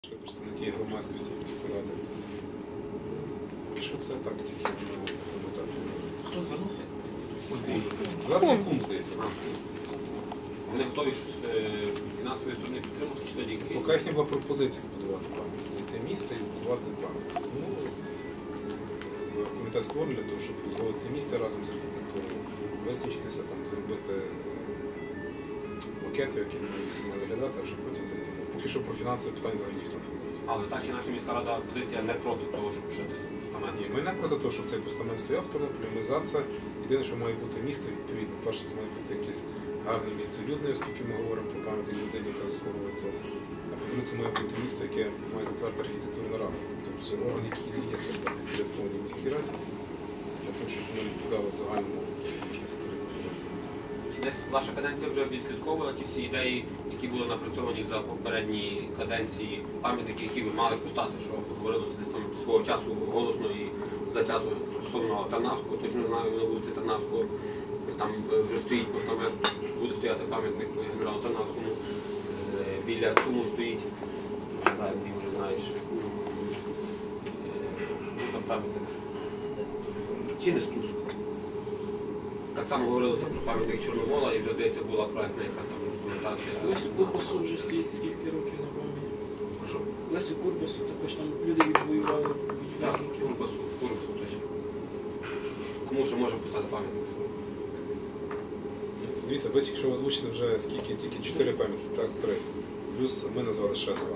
Представники громадськості міської ради. Поки що це так, тільки коментати. Хто звернувся? Звернення кум, здається. Вони готові щось фінансової сторони підтримати, чи тоді? Поки їхня була пропозиція збудувати пам'ятник. Знайти місце і збудувати пам'ятник. Комітет створений для того, щоб узгодити місце разом з архітектурою, визначитися, там, зробити макет, який має виглядати, а вже потім дійти. Поки що про фінансове питання взагалі ніхто не говорить. Але так чи наша міська рада позиція не проти того, щоб шити постамент? Ні, ми не проти того, щоб цей постамент стояв в Тернополі, ми за це. Єдине, що має бути місце відповідне. Перше, це має бути якесь гарне місце людне, оскільки ми говоримо про пам'ятник людини, яка заслуговує цього. А по-друге, це має бути місце, яке має затвердити архітектурну раду. Тобто це орган, який не є, скажімо так, підпорядкований міській раді, для того, щоб вони відповідали загальному архітектурі організації міста. Десь ваша каденція вже відслідковувала ті всі ідеї, які були напрацьовані за попередні каденції, пам'ятники, які ви мали постати, що говорилося десь там свого часу голосно і затято стосовно Тарнавського, точно знаю, на вулиці Тарнавського, там вже стоїть постамент, буде стояти пам'ятник генералу Тарнавському, біля Куму стоїть, не знаю, ти вже знаєш, там пам'ятник, чи не Стуск. Так само говорилося про пам'ятник Чорновола і вже, здається, була проєктна якась там документація. Лесю Курбасу вже стоїть скільки років на пам'яті. Прошу. Лесю Курбасу також там люди відвоювали Так, пам'ятники. Курбасу точно. Кому ще може поставити пам'ятник? Дивіться, ви тільки що озвучили вже скільки, тільки 4 пам'ятники, так, 3. Плюс ми назвали ще 2.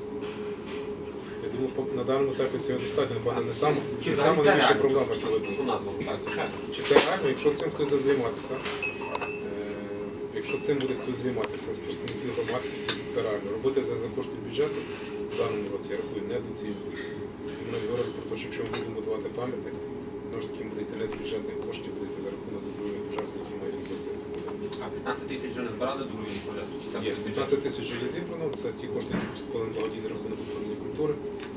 Я думаю, на даному етапі цього достатньо, напевно, не саме найбільша проблема сьогодні. Що назву, так, звичайно. Чи це реально, якщо цим хтось буде займатися, якщо цим буде хтось займатися з представників громадськості, то це реально. Робити за кошти бюджету в даному році, я рахую, недоцільно. Ми говоримо про те, що якщо ми будемо будувати пам'ятник, знову ж таки буде йти не з бюджетних коштів, буде йти за рахунок добровільних пожертв, які мають робити. А 15 тисяч вже не збирали добровільні пожертви? Чи це Є буде бюджет? 15 тисяч вже зібрано, це ті кошти, які поступили на благодійний рахунок управління культури.